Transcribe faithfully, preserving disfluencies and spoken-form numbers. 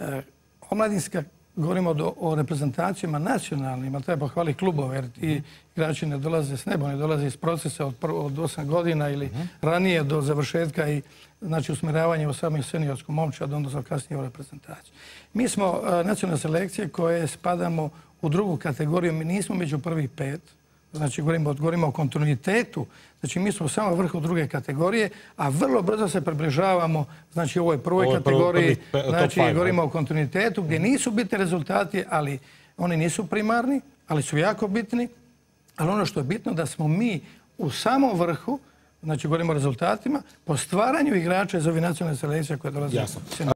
Omladinska, govorimo o, o reprezentacijama nacionalnim, ali treba pohvaliti klubove, jer ti igrači ne dolaze s neba, ne dolaze iz procesa od, prvo, od osam godina ili uh-huh. ranije do završetka i znači usmjeravanje u samom seniorskom momčadu, onda kasnije u reprezentaciju. Mi smo uh, nacionalne selekcije koje spadamo u drugu kategoriju, mi nismo među prvih pet, znači govorimo, govorimo o kontinuitetu, znači mi smo u samom vrhu druge kategorije, a vrlo brzo se približavamo znači u ovoj prvoj Ovo kategoriji, prvi, znači five, govorimo o kontinuitetu gdje nisu bitni rezultati, ali oni nisu primarni, ali su jako bitni, ali ono što je bitno da smo mi u samom vrhu, znači govorimo o rezultatima, po stvaranju igrača iz ovih nacionalne selekcije koje dolaze.